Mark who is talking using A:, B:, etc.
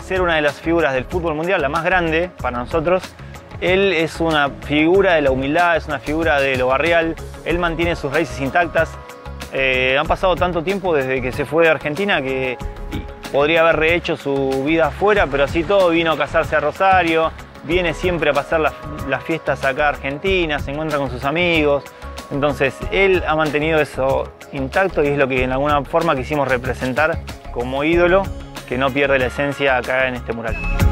A: ser una de las figuras del fútbol mundial, la más grande para nosotros, él es una figura de la humildad, es una figura de lo barrial, él mantiene sus raíces intactas. Han pasado tanto tiempo desde que se fue de Argentina que podría haber rehecho su vida afuera, pero así todo vino a casarse a Rosario, viene siempre a pasar las fiestas acá a Argentina, se encuentra con sus amigos. Entonces él ha mantenido eso intacto y es lo que en alguna forma quisimos representar como ídolo, que no pierde la esencia acá en este mural.